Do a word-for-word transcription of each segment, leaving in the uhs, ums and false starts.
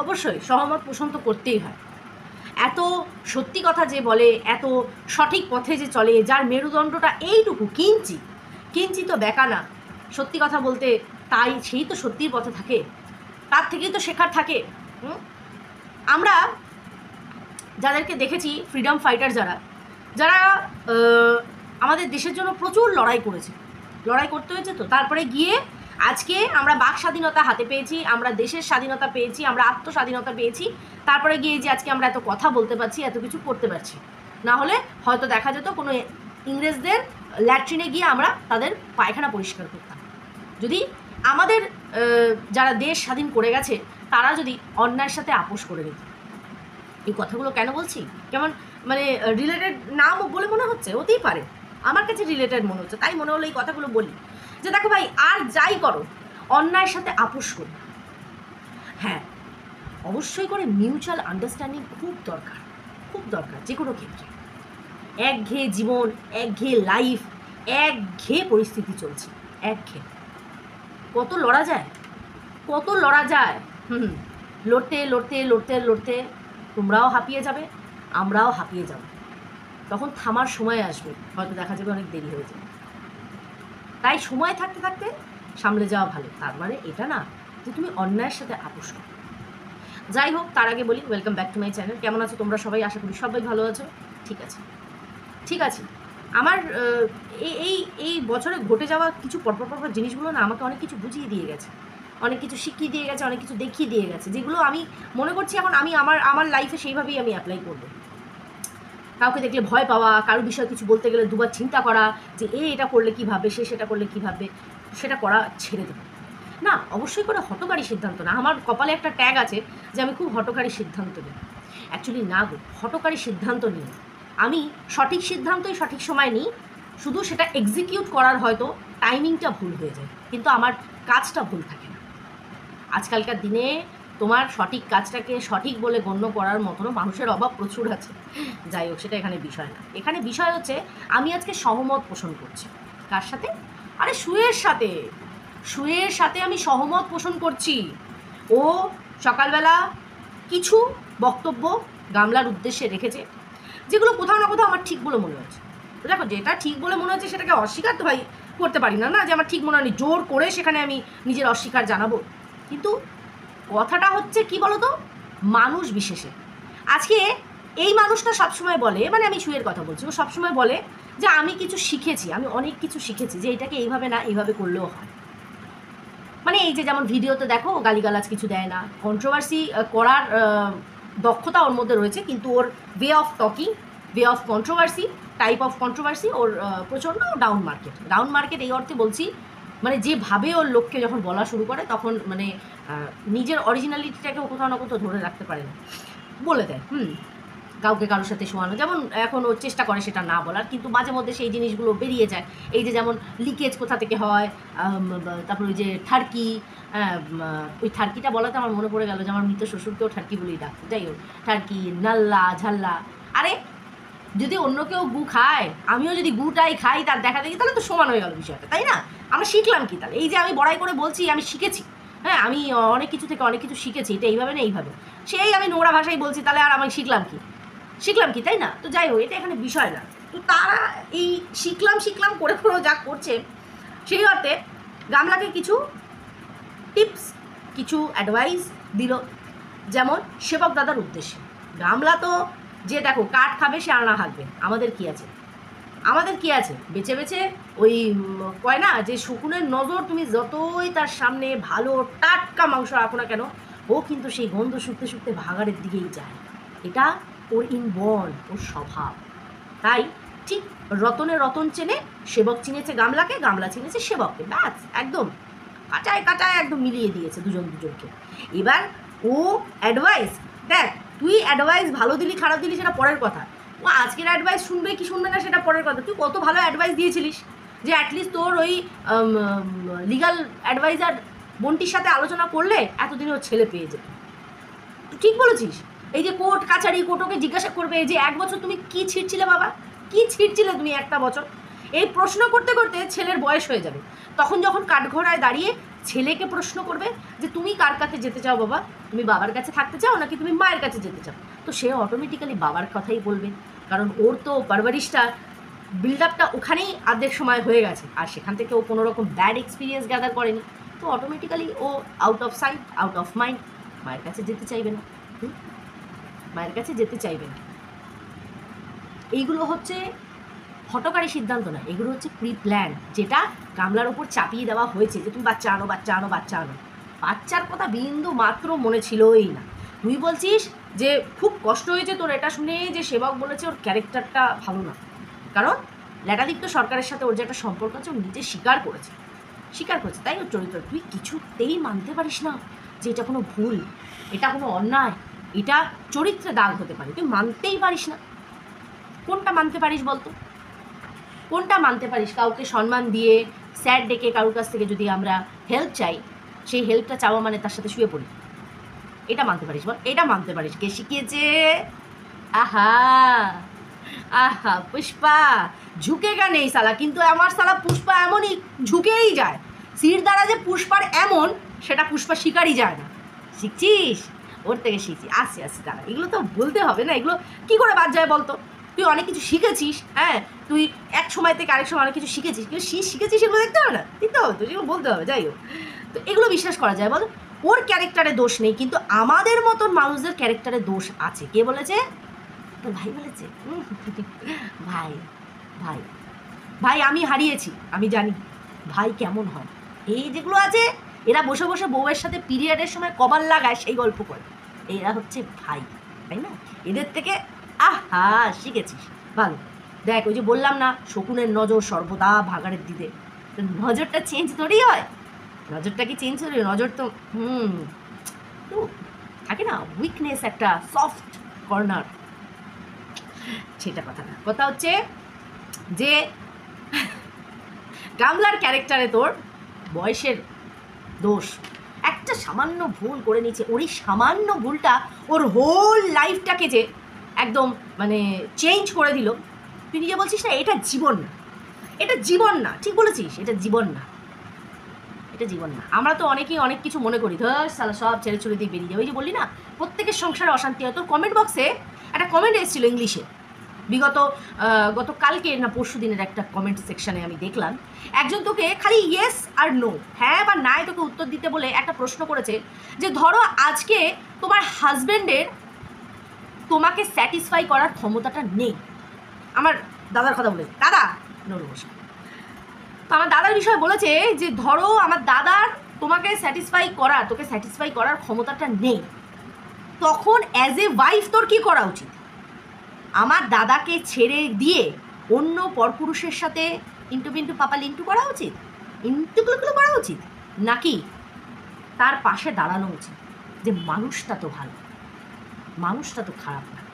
অবশ্যই সহমত পোষণ তো করতেই হয়। এত সত্যি কথা যে বলে, এত সঠিক পথে যে চলে, যার মেরুদণ্ডটা এইটুকু কিঞ্চি কিঞ্চি তো বেকা না, সত্যি কথা বলতে, তাই সেই তো সত্যির পথে থাকে, তার থেকেই তো শেখার থাকে। আমরা যাদেরকে দেখেছি ফ্রিডম ফাইটার, যারা যারা আমাদের দেশের জন্য প্রচুর লড়াই করেছে, লড়াই করতে হয়েছে, তো তারপরে গিয়ে আজকে আমরা বাক স্বাধীনতা হাতে পেয়েছি, আমরা দেশের স্বাধীনতা পেয়েছি, আমরা আত্মস্বাধীনতা পেয়েছি, তারপরে গিয়ে যে আজকে আমরা এত কথা বলতে পারছি, এত কিছু করতে পারছি। না হলে হয়তো দেখা যেত কোনো ইংরেজদের ল্যাট্রিনে গিয়ে আমরা তাদের পায়খানা পরিষ্কার করতাম। যদি আমাদের যারা দেশ স্বাধীন করে গেছে তারা যদি অন্যায়ের সাথে আপোষ করে নিত। এই কথাগুলো কেন বলছি, কেমন মানে রিলেটেড নাম বলে মনে হচ্ছে, হতেই পারে, আমার কাছে রিলেটেড মনে হচ্ছে, তাই মনে হলো এই কথাগুলো বলি। যে দেখো ভাই, আর যাই করো অন্যায়ের সাথে আপোষ করো। হ্যাঁ, অবশ্যই করে মিউচুয়াল আন্ডারস্ট্যান্ডিং খুব দরকার, খুব দরকার যে কোনো ক্ষেত্রে। একঘেয়ে জীবন, একঘেয়ে লাইফ, একঘেয়ে পরিস্থিতি চলছে, একঘেয়ে কত লড়া যায়, কত লড়া যায়। হুম লড়তে লড়তে লড়তে লড়তে তোমরাও হাঁপিয়ে যাবে, আমরাও হাঁপিয়ে যাব, তখন থামার সময় আসবে, হয়তো দেখা যাবে অনেক দেরি হয়ে যাবে। তাই সময় থাকতে থাকতে সামলে যাওয়া ভালো। তার মানে এটা না যে তুমি অন্যায়ের সাথে আপোষ করো। যাই হোক, তার আগে বলি welcome back to my channel. কেমন আছো তোমরা সবাই? আশা করি সবাই ভালো আছো। ঠিক আছে, ঠিক আছে। আমার এই এই এই বছরে ঘটে যাওয়া কিছু পরপর পরপর জিনিসগুলো না আমাকে অনেক কিছু বুঝিয়ে দিয়ে গেছে, অনেক কিছু শিখিয়ে দিয়ে গেছে, অনেক কিছু দেখিয়ে দিয়ে গেছে, যেগুলো আমি মনে করছি এখন আমি আমার আমার লাইফে সেইভাবেই আমি অ্যাপ্লাই করবো। কাউকে দেখলে ভয় পাওয়া, কারো বিষয়ে কিছু বলতে গেলে দুবার চিন্তা করা যে এ এটা করলে কী ভাববে, সে সেটা করলে কী ভাববে, সেটা করা ছেড়ে দেবে না। অবশ্যই করে হঠকারী সিদ্ধান্ত না। আমার কপালে একটা ট্যাগ আছে যে আমি খুব হঠকারী সিদ্ধান্ত নিই। অ্যাকচুয়ালি না গো, হঠকারী সিদ্ধান্ত নিই আমি, সঠিক সিদ্ধান্তই সঠিক সময় নিই, শুধু সেটা এক্সিকিউট করার হয়তো টাইমিংটা ভুল হয়ে যায়, কিন্তু আমার কাজটা ভুল থাকে না। আজকালকার দিনে তোমার সঠিক কাজটাকে সঠিক বলে গণ্য করার মতনও মানুষের অভাব প্রচুর আছে। যাই হোক, সেটা এখানে বিষয় না। এখানে বিষয় হচ্ছে আমি আজকে সহমত পোষণ করছি। কার সাথে? আরে সুয়ের সাথে। সুয়ের সাথে আমি সহমত পোষণ করছি। ও সকালবেলা কিছু বক্তব্য গামলার উদ্দেশ্যে রেখেছে, যেগুলো কোথাও না কোথাও আমার ঠিক বলে মনে হচ্ছে। তো দেখো, যেটা ঠিক বলে মনে হচ্ছে সেটাকে অস্বীকার তো ভাই করতে পারি না, না যে আমার ঠিক মনে হয়নি জোর করে সেখানে আমি নিজের অস্বীকার জানাবো। কিন্তু কথাটা হচ্ছে কি বলতো, মানুষ বিশেষে। আজকে এই মানুষটা সবসময় বলে, মানে আমি সুয়ের কথা বলছি, ও সবসময় বলে যে আমি কিছু শিখেছি, আমি অনেক কিছু শিখেছি, যে এটাকে এইভাবে না এইভাবে করলেও হয়। মানে এই যে যেমন ভিডিওতে দেখো গালিগালাজ কিছু দেয় না, কন্ট্রোভার্সি করার দক্ষতা ওর মধ্যে রয়েছে, কিন্তু ওর way of talking, way of controversy, type of controversy ওর প্রচণ্ড ডাউন মার্কেট। ডাউন মার্কেট এই অর্থে বলছি, মানে যেভাবে ওর লোককে যখন বলা শুরু করে তখন মানে নিজের অরিজিনালিটিটাকে ও কোথাও না কোথাও ধরে রাখতে পারে না, বলে দেয়। হুম কাউকে কারোর সাথে শোয়ানো, যেমন এখন ও চেষ্টা করে সেটা না বলার, কিন্তু মাঝে মধ্যে সেই জিনিসগুলো বেরিয়ে যায়। এই যে যেমন লিকেজ কোথা থেকে হয়, তারপর ওই যে ঠার্কি, ওই ঠার্কিটা বলাতে আমার মনে পড়ে গেল যে আমার মৃত শ্বশুরকেও ঠার্কি বলেই ডাকতো। যাই হোক, ঠার্কি, নাল্লা, ঝাল্লা। আরে যদি অন্য কেউ গু খায়, আমিও যদি গুটাই খাই তার দেখা দেখি, তাহলে তো সমান হয়ে গেল বিষয়টা, তাই না? আমরা শিখলাম কি তাহলে? এই যে আমি বড়াই করে বলছি আমি শিখেছি, হ্যাঁ আমি অনেক কিছু থেকে অনেক কিছু শিখেছি, এটা এইভাবে না এইভাবে, সেই আমি নোংরা ভাষায় বলছি, তাহলে আর আমি শিখলাম কি? শিখলাম কি, তাই না? তো যাই হোক, এটা এখানে বিষয় না। তো তারা এই শিখলাম শিখলাম করে করেও যা করছে, সেই অর্থে গামলাকে কিছু টিপস, কিছু অ্যাডভাইস দিল, যেমন সেবক দাদার উদ্দেশ্যে। গামলা তো যে দেখো কাঠ খাবে সে আনা হাঁকবে, আমাদের কি আছে? আমাদের কি আছে? বেছে বেছে ওই কয় না যে শকুনের নজর, তুমি যতই তার সামনে ভালো টাটকা মাংস রাখো না কেন, ও কিন্তু সেই গন্ধ শুকতে শুকতে ভাগাড়ের দিকেই যায়। এটা ওর ইনবর্ন, ওর স্বভাব। তাই ঠিক রতনে রতন চেনে, সেবক চিনেছে গামলাকে, গামলা চিনেছে সেবককে, ব্যাস একদম কাটায় কাটায় একদম মিলিয়ে দিয়েছে দুজন দুজনকে। এবার ও অ্যাডভাইস, দেখ তুই অ্যাডভাইস ভালো দিলি খারাপ দিলি সেটা পরের কথা, ও আজকের অ্যাডভাইস শুনবে কি শুনবে না সেটা পরের কথা। তুই কত ভালো অ্যাডভাইস দিয়েছিলিস যে অ্যাটলিস্ট তোর ওই লিগাল অ্যাডভাইজার বোনটির সাথে আলোচনা করলে এতদিনে ওর ছেলে পেয়ে যেত। তুই ঠিক বলেছিস। এই যে কোর্ট কাছারি, কোর্টকে জিজ্ঞাসা করবে যে এক বছর তুমি কি ছিঁড়ছিলে বাবা, কি ছিঁড়ছিলে তুমি একটা বছর, এই প্রশ্ন করতে করতে ছেলের বয়স হয়ে যাবে। তখন যখন কাঠঘোড়ায় দাঁড়িয়ে ছেলেকে প্রশ্ন করবে যে তুমি কার কাছে যেতে চাও বাবা, তুমি বাবার কাছে থাকতে চাও নাকি তুমি মায়ের কাছে যেতে চাও, তো সে অটোমেটিক্যালি বাবার কথাই বলবে, কারণ ওর তো পারভারিশটা বিল্ড আপটা ওখানেই অর্ধেক সময় হয়ে গেছে, আর সেখান থেকে ও কোনো রকম ব্যাড এক্সপিরিয়েন্স গ্যাদার করেনি, তো অটোমেটিক্যালি ও out of sight out of mind মায়ের কাছে যেতে চাইবে না, মায়ের কাছে যেতে চাইবে না। এইগুলো হচ্ছে হঠকারী সিদ্ধান্ত না, এগুলো হচ্ছে প্রি প্ল্যান, যেটা গামলার ওপর চাপিয়ে দেওয়া হয়েছে যে তুমি বাচ্চা আনো বাচ্চা আনো বাচ্চা আনো। বাচ্চার কথা বিন্দু মাত্র মনে ছিলই না। তুই বলছিস যে খুব কষ্ট হয়েছে তোর এটা শুনে যে সেবক বলেছে ওর ক্যারেক্টারটা ভালো না, কারণ ল্যাটাদিত্য সরকারের সাথে ওর যে একটা সম্পর্ক আছে ও নিজে স্বীকার করেছে স্বীকার করেছে তাই ওর চরিত্র। তুই কিছুতেই মানতে পারিস না যে এটা কোনো ভুল, এটা কোনো অন্যায়, এটা চরিত্রে দাগ হতে পারে, তুই মানতেই পারিস না। কোনটা মানতে পারিস বলতো, কোনটা মানতে পারিস? কাউকে সম্মান দিয়ে স্যার ডেকে কারোর কাছ থেকে যদি আমরা হেল্প চাই, সেই হেল্পটা চাওয়া মানে তার সাথে শুয়ে পড়ি, এটা মানতে পারিস বল? এটা মানতে পারিস? কে শিখিয়েছে? আহা আহা পুষ্পা ঝুঁকেগা নেই সালা, কিন্তু আমার সালা পুষ্পা এমনই ঝুঁকেই যায়। সির দ্বারা যে পুষ্পার এমন, সেটা পুষ্পা শিকারই যায় না। শিখছিস? ওর থেকে শিখছি, আসছি আসছি দাঁড়া, এগুলো তো বলতে হবে না, এগুলো কী করে বাদ যায় বলতো? তুই অনেক কিছু শিখেছিস, হ্যাঁ তুই এক সময় থেকে আরেক সময় অনেক কিছু শিখেছিস, কিন্তু শি শিখেছিস সেগুলো দেখতে হবে না, দেখতে হবে তো, সেগুলো বলতে হবে। যাই হোক, তো এগুলো বিশ্বাস করা যায় বল? ওর ক্যারেক্টারে দোষ নেই, কিন্তু আমাদের মতন মানুষদের ক্যারেক্টারে দোষ আছে। কে বলেছে? তো ভাই বলেছে। ভাই ভাই ভাই আমি হারিয়েছি, আমি জানি ভাই কেমন হয়। এই যেগুলো আছে এরা বসে বসে বউয়ের সাথে পিরিয়ডের সময় কপাল লাগায় সেই গল্প করে, এরা হচ্ছে ভাই, তাই না? এদের থেকে আহা শিখেছিস ভালো। দেখ ওই যে বললাম না, শকুনের নজর সর্বদা ভাগাড়ের দিতে, তো নজরটা চেঞ্জ তোরই হয়, নজরটা কি চেঞ্জ হবে? নজর তো হুম তো থাকে না উইকনেস, একটা সফট কর্নার, সেটা কথা না। কথা হচ্ছে যে গামলার ক্যারেক্টারে তোর বয়সের দোষ, একটা সামান্য ভুল করে নিচ্ছে, ওর এই সামান্য ভুলটা ওর হোল লাইফটাকে যে একদম মানে চেঞ্জ করে দিল। তুই নিজে বলছিস না এটা জীবন না, এটা জীবন না, ঠিক বলেছিস, এটা জীবন না, এটা জীবন না। আমরা তো অনেকেই অনেক কিছু মনে করি, ধর সালা সব ছেড়ে ছুড়ে দিয়ে বেরিয়ে যাবে। ওই যে বললি না প্রত্যেকের সংসারে অশান্তি হয়। তোর কমেন্ট বক্সে একটা কমেন্ট এসেছিলো ইংলিশে, বিগত গত কালকে না পরশু দিনের একটা কমেন্ট সেকশানে আমি দেখলাম, একজন তোকে খালি ইয়েস আর নো, হ্যাঁ বা নাই তোকে উত্তর দিতে বলে একটা প্রশ্ন করেছে যে ধরো আজকে তোমার হাজব্যান্ডের তোমাকে স্যাটিসফাই করার ক্ষমতাটা নেই। আমার দাদার কথা বলেছে, দাদা নড়ু বসা, তো আমার দাদার বিষয়ে বলেছে যে ধরো আমার দাদার তোমাকে স্যাটিসফাই করা তোকে স্যাটিসফাই করার ক্ষমতাটা নেই, তখন অ্যাজ এ ওয়াইফ তোর কী করা উচিত? আমার দাদাকে ছেড়ে দিয়ে অন্য পরপুরুষের সাথে ইন্টু বিন্টু পাপা লিন্টু করা উচিত, ইন্টুগুলো করা উচিত, নাকি তার পাশে দাঁড়ানো উচিত যে মানুষটা তো ভালো, মানুষটা তো খারাপ না?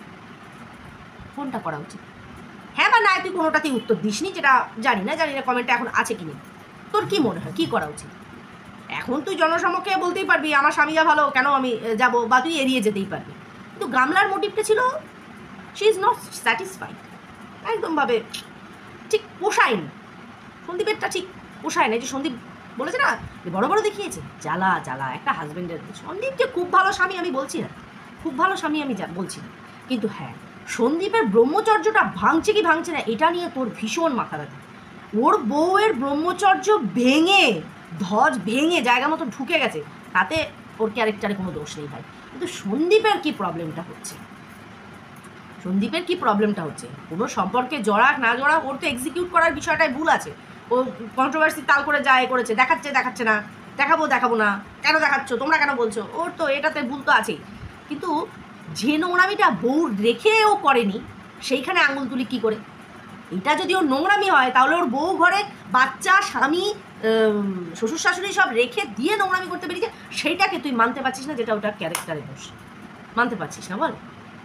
কোনটা করা উচিত? হ্যাঁ বা না তুই কোনোটাতেই উত্তর দিসনি, যেটা জানি না জানি না কমেন্টটা এখন আছে কি নেই। তোর কি মনে হয় কী করা উচিত? এখন তুই জনসমক্ষে বলতেই পারবি আমার স্বামীরা ভালো, কেন আমি যাব, বা তুই এড়িয়ে যেতেই পারবি, কিন্তু গামলার মোটিভটা ছিল শি ইজ নট স্যাটিসফাইড, একদমভাবে ঠিক পোষায়নি, সন্দীপেরটা ঠিক পোষায় না। যে সন্দীপ বলেছে না যে বড় বড় দেখিয়েছে, জ্বালা জ্বালা একটা হাজব্যান্ডের। সন্দীপ যে খুব ভালো স্বামী আমি বলছি না, খুব ভালো স্বামী আমি বলছি না, কিন্তু হ্যাঁ সন্দীপের ব্রহ্মচর্যটা ভাঙছে কি ভাঙছে না এটা নিয়ে তোর ভীষণ মাথা ব্যথা। ওর বউয়ের ব্রহ্মচর্য ভেঙে ধ্বজ ভেঙে জায়গা মতো ঢুকে গেছে, তাতে ওর ক্যারেক্টারে কোনো দোষ নেই ভাই। কিন্তু সন্দীপের কী প্রবলেমটা হচ্ছে, সন্দীপের কী প্রবলেমটা হচ্ছে কোনো সম্পর্কে জড়াক না জড়াক ওর তো এক্সিকিউট করার বিষয়টাই ভুল আছে। ও কন্ট্রোভার্সি তাল করে যায় করেছে, দেখাচ্ছে দেখাচ্ছে না, দেখাবো দেখাবো না, কেন দেখাচ্ছ তোমরা কেন বলছো, ওর তো এটাতে ভুল তো আছেই। কিন্তু যে নোংরামিটা বউ রেখে ও করেনি সেইখানে আঙুল তুলি কী করে? এটা যদি ওর নোংরামি হয় তাহলে ওর বউ ঘরে বাচ্চা স্বামী শ্বশুর শাশুড়ি সব রেখে দিয়ে নোংরামি করতে পেরেছে, সেইটাকে তুই মানতে পারছিস না, যেটা ওটার ক্যারেক্টারে দোষ, মানতে পারছিস না বল?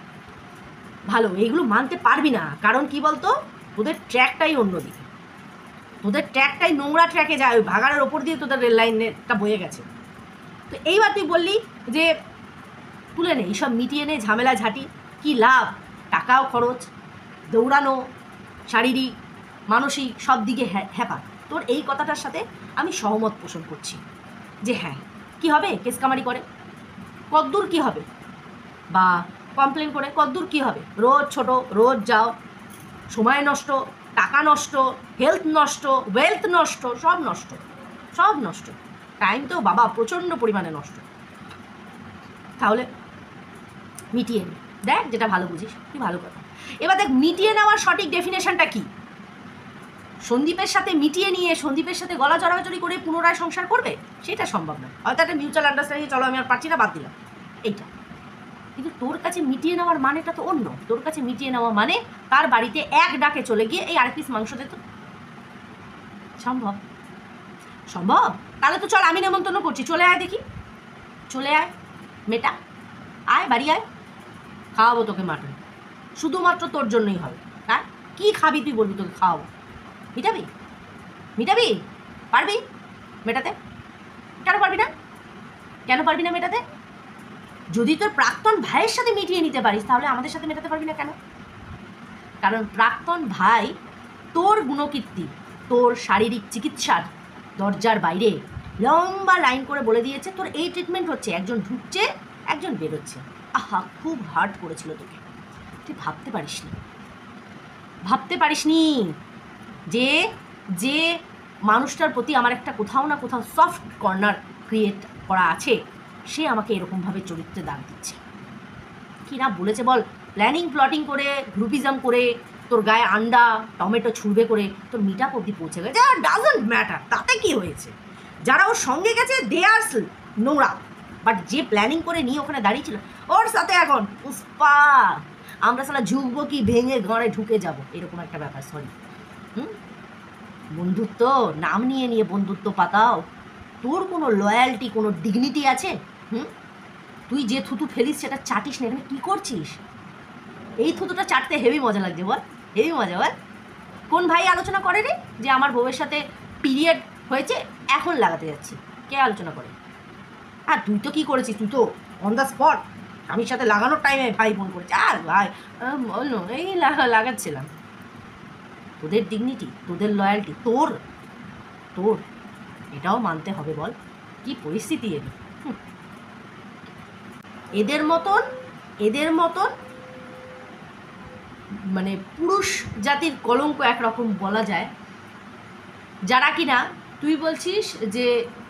ভালো এইগুলো মানতে পারবি না, কারণ কি বলতো তোদের ট্র্যাকটাই অন্যদিকে, তোদের ট্র্যাকটাই নোংরা ট্র্যাকে যায়, ওই ভাগাড়ের ওপর দিয়ে তোদের রেল লাইনটা বয়ে গেছে। তো এইবার তুই বললি যে তুলে নে এইসব মিটিয়ে নে ঝামেলা ঝাঁটি, কি লাভ? টাকাও খরচ, দৌড়ানো, শারীরিক মানসিক সব দিকে হ্যাপা। তোর এই কথাটার সাথে আমি সহমত পোষণ করছি, যে হ্যাঁ কী হবে, কেস কামারি করে কদ্দূর কী হবে, বা কমপ্লেন করে কদ্দূর কী হবে, রোজ ছোট রোজ যাও, সময় নষ্ট, টাকা নষ্ট, হেলথ নষ্ট, ওয়েলথ নষ্ট, সব নষ্ট, সব নষ্ট, টাইম তো বাবা প্রচণ্ড পরিমাণে নষ্ট। তাহলে মিটিয়ে নে, দেখ যেটা ভালো বুঝিস, কি ভালো কথা। এবার দেখ মিটিয়ে নেওয়ার সঠিক ডেফিনেশনটা কী। সন্দীপের সাথে মিটিয়ে নিয়ে সন্দীপের সাথে গলা জড়াজড়ি করে পুনরায় সংসার করবে, সেটা সম্ভব নয়। হয়তো একটা মিউচুয়াল আন্ডারস্ট্যান্ডিং, চলো আমি আর পারছি না, বাদ দিলাম, এইটা। কিন্তু তোর কাছে মিটিয়ে নেওয়ার মানেটা তো অন্য। তোর কাছে মিটিয়ে নেওয়া মানে তার বাড়িতে এক ডাকে চলে গিয়ে এই আর পিস মাংস দে তো। সম্ভব? সম্ভব? তাহলে তো চল, আমি নেমন্তন্ন করছি, চলে আয় দেখি, চলে আয় মেটা, আয় বাড়ি আয়, খাওয়াবো তোকে মাটন, শুধুমাত্র তোর জন্যই হবে। হ্যাঁ কী খাবি তুই বলবি, তোকে খাওয়াবো। মিটাবি? মিটাবি? পারবি মেটাতে? কেন পারবি না? কেন পারবি না মেটাতে? যদি তোর প্রাক্তন ভাইয়ের সাথে মিটিয়ে নিতে পারিস, তাহলে আমাদের সাথে মেটাতে পারবি না কেন? কারণ প্রাক্তন ভাই তোর গুণকীর্তি, তোর শারীরিক চিকিৎসার দরজার বাইরে লম্বা লাইন করে বলে দিয়েছে তোর এই ট্রিটমেন্ট হচ্ছে, একজন ঢুকছে একজন বেরোচ্ছে। আহা, খুব হার্ট করেছিল তোকে, তুই ভাবতে পারিস নি, ভাবতে পারিস নি যে যে মানুষটার প্রতি আমার একটা কোথাও না কোথাও সফট কর্নার ক্রিয়েট করা আছে, সে আমাকে এরকমভাবে চরিত্রে দাগ দিচ্ছে। কি না বলেছে বল, প্ল্যানিং প্লটিং করে, গ্রুপিজম করে, তোর গায়ে আন্ডা টমেটো ছুঁড়বে করে তোর মিট আপ অব্দি পৌঁছে গেছে। আর ডাজন্ট ম্যাটার, তাতে কি হয়েছে, যারা ওর সঙ্গে গেছে দে আর নোংরা, বাট যে প্ল্যানিং করে নিয়ে ওখানে দাঁড়িয়েছিল ওর সাথে এখন পুষ্পা, আমরা সালা ঝুঁকবো কি ভেঙে ঘরে ঢুকে যাব, এরকম একটা ব্যাপার। সরি, হুম বন্ধুত্ব নাম নিয়ে নিয়ে বন্ধুত্ব পাতাও, তোর কোনো লয়্যালটি, কোনো ডিগনিটি আছে? হুম তুই যে থুতু ফেলিস সেটা চাটিস না, এখানে কী করছিস? এই থুতুটা চাটতে হেভি মজা লাগছে বল, হেভি মজা বল। কোন ভাই আলোচনা করে রে যে আমার বউয়ের সাথে পিরিয়ড হয়েছে এখন লাগাতে যাচ্ছি? কে আলোচনা করে? আর তুই তো কী করেছিস, তুই তো অন দ্য স্পট স্বামীর সাথে লাগানোর টাইমে ভাই ফোন করেছে, আর ভাই বললো এই লাগাচ্ছিলাম। তোদের ডিগনিটি, তোদের লয়্যালটি, তোর তোর এটাও মানতে হবে বল, কি পরিস্থিতি এর। এদের মতন এদের মতন মানে পুরুষ জাতির কলঙ্ক একরকম বলা যায়, যারা কিনা তুই বলছিস যে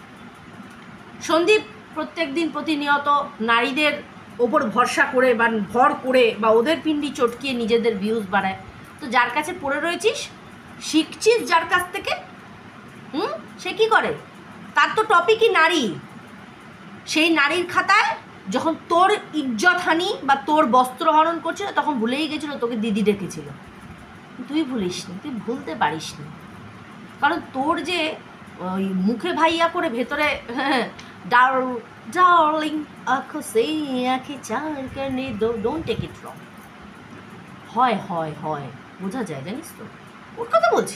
সন্দীপ প্রত্যেক দিন প্রতিনিয়ত নারীদের ওপর ভরসা করে বা ভর করে বা ওদের পিন্ডি চটকিয়ে নিজেদের ভিউজ বাড়ায়। তো যার কাছে পড়ে রয়েছিস, শিখছিস যার কাছ থেকে, হুম সে কী করে? তার তো টপিকই নারী। সেই নারীর খাতায় যখন তোর ইজ্জতহানি বা তোর বস্ত্রহরণ করছিল, তখন ভুলেই গেছিলো তোকে দিদি ডেকেছিল। তুই ভুলিস নি, তুই ভুলতে পারিস নি, কারণ তোর যে ওই মুখে ভাইয়া করে ভেতরে ডার ডার্লিং আঁখো সে আঁখে চার কানে ডোন্ট টেক ইট রং, হয় হয় হয় বোঝা যায়, জানিস তো ওর কথা বলছি।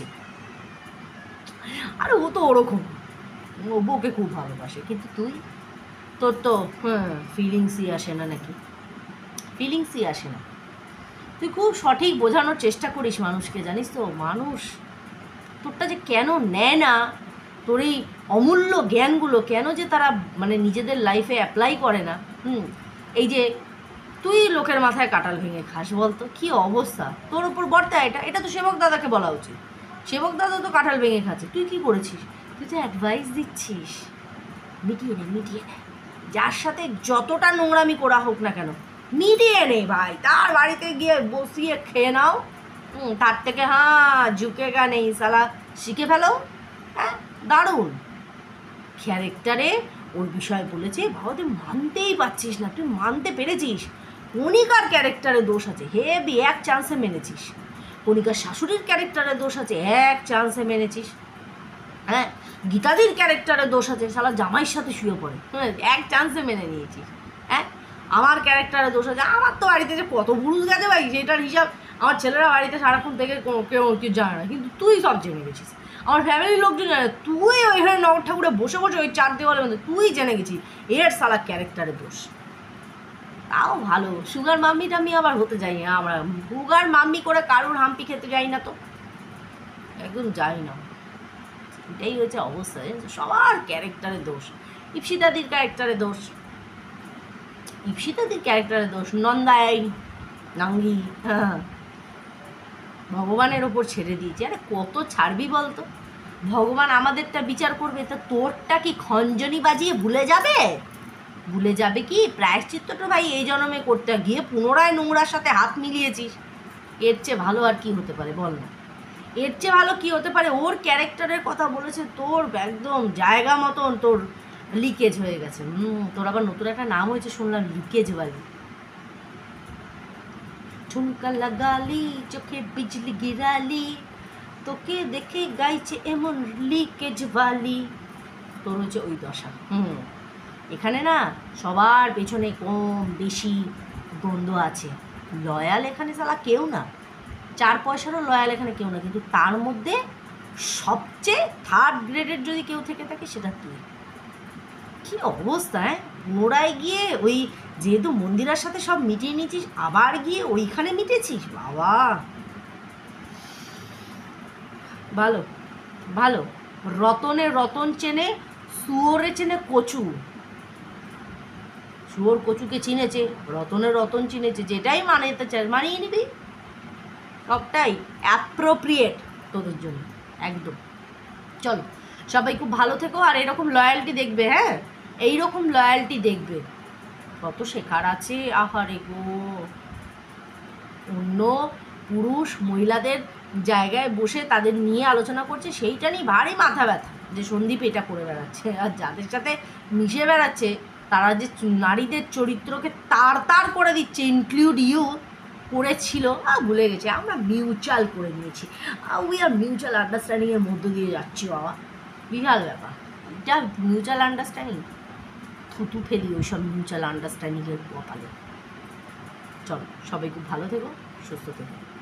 আরে ও তো ওরকম, ও বউকে খুব ভালোবাসে, কিন্তু তুই তোর তো হ্যাঁ ফিলিংসই আসে না, নাকি ফিলিংসই আসে না। তুই খুব সঠিক বোঝানোর চেষ্টা করিস মানুষকে, জানিস তো মানুষ তোরটা যে কেন নেয় না, তোর এই অমূল্য জ্ঞানগুলো কেন যে তারা মানে নিজেদের লাইফে অ্যাপ্লাই করে না। হুম এই যে তুই লোকের মাথায় কাঁঠাল ভেঙে খাস, বলতো কী অবস্থা তোর ওপর বর্তা। এটা এটা তো সেবক দাদাকে বলা উচিত, সেবক দাদা তো কাঁঠাল ভেঙে খাচ্ছে, তুই কী করেছিস? তুই তো অ্যাডভাইস দিচ্ছিস, মিটিয়ে নে মিটিয়ে নে, যার সাথে যতটা নোংরামি করা হোক না কেন মিটিয়ে নে ভাই, তার বাড়িতে গিয়ে বসিয়ে খেয়ে নাও। হুম তার থেকে হ্যাঁ ঝুঁকেগা নেই সালা, শিখে ফেলো। হ্যাঁ দারুণ ক্যারেক্টারে ওর বিষয় বলেছে, বাবা তুই মানতেই পারছিস না, তুই মানতে পেরেছিস কণিকার ক্যারেক্টারে দোষ আছে, হেবি এক চান্সে মেনেছিস। কণিকার শাশুড়ির ক্যারেক্টারে দোষ আছে, এক চান্সে মেনেছিস। হ্যাঁ গীতাদির ক্যারেক্টারে দোষ আছে, শালা জামাইয়ের সাথে শুয়ে পড়ে, হ্যাঁ এক চান্সে মেনে নিয়েছিস। হ্যাঁ আমার ক্যারেক্টারে দোষ আছে, আমার তো বাড়িতে যে কত পুরুষ গেছে ভাই সেটার হিসাব আমার ছেলেরা বাড়িতে সারাক্ষণ থেকে কেউ কেউ জানে না, কিন্তু তুই সব জেনে গেছিস, আমার ফ্যামিলির লোকজন জানে, তুই ওইখানে নগর ঠাকুরে বসে বসে ওই চার দেওয়ালের মধ্যে তুই জেনে গেছিস এর শালা ক্যারেক্টারে দোষ। তাও ভালো, সুগার মাম্মি টাম্মি আবার হতে যাই না আমরা, সুগার মাম্মি করে কারুর হাম্পি খেতে যাই না, তো একদম যাই না। এটাই হয়েছে অবস্থা, সবার ক্যারেক্টারে দোষ। ইপসিতাদির ক্যারেক্টারে দোষ, ইপসিতাদির ক্যারেক্টারে দোষ, নন্দাই নাঙ্গি হ্যাঁ ভগবানের ওপর ছেড়ে দিয়েছি। আরে কত ছাড়বি বলতো, ভগবান আমাদেরটা বিচার করবে, তা তোরটা কি খঞ্জনি বাজিয়ে ভুলে যাবে? ভুলে যাবে কি? প্রায়শ্চিত্তটা ভাই এই জন্মে করতে গিয়ে পুনরায় নোংরার সাথে হাত মিলিয়েছিস, এর চেয়ে ভালো আর কি হতে পারে বল না? এর চেয়ে ভালো কি হতে পারে? ওর ক্যারেক্টারের কথা বলেছে, তোর একদম জায়গা মতন তোর লিকেজ হয়ে গেছে। হুম তোর আবার নতুন একটা নাম হয়েছে শুনলাম, লিকেজ বালি। ঝুমকা লাগালি চোখে বিজলি গিরালি, তোকে দেখে গাইছে এমন লিকেজ বালি, তোর হচ্ছে ওই দশা। হুম এখানে না সবার পেছনে কম বেশি দ্বন্দ্ব আছে, লয়াল এখানে সালা কেউ না, চার পয়সারও লয়াল এখানে কেউ না, কিন্তু তার মধ্যে সবচেয়ে থার্ড গ্রেডের যদি কেউ থেকে থাকে সেটা তুই। কী অবস্থা, হ্যাঁ পুনরায় গিয়ে ওই যেহেতু মন্দিরার সাথে সব মিটিয়ে নিয়েছিস, আবার গিয়ে ওইখানে মিটেছিস, বাবা ভালো ভালো। রতনে রতন চেনে, শুয়োরে চেনে কচু, শুয়োর কচুকে চিনেছে, রতনের রতন চিনেছে, যেটাই মানাতে চাস মানিয়ে নিবি, সবটাই অ্যাপ্রোপ্রিয়েট তোদের জন্য একদম। চলো সবাই খুব ভালো থেকো, আর এরকম লয়্যালটি দেখবে, হ্যাঁ এইরকম লয়্যালটি দেখবে, কত শেখার আছে। আহারে গো, অন্য পুরুষ মহিলাদের জায়গায় বসে তাদের নিয়ে আলোচনা করছে, সেইটা নিয়ে ভারী মাথা ব্যথা যে সন্দীপ এটা করে বেড়াচ্ছে, আর যাদের সাথে মিশে বেড়াচ্ছে তারা যে নারীদের চরিত্রকে তার তার করে দিচ্ছে, ইনক্লুড ইউ করেছিল আর ভুলে গেছে, আমরা মিউচুয়াল করে নিয়েছি, উই আর মিউচুয়াল আন্ডারস্ট্যান্ডিংয়ের মধ্য দিয়ে যাচ্ছি বাবা, বিশাল ব্যাপার এটা মিউচুয়াল আন্ডারস্ট্যান্ডিং, থুতু ফেলি ওইসব মিউচুয়াল আন্ডারস্ট্যান্ডিংয়ের কপালে। চলো সবাই খুব ভালো থেকো, সুস্থ থেকো।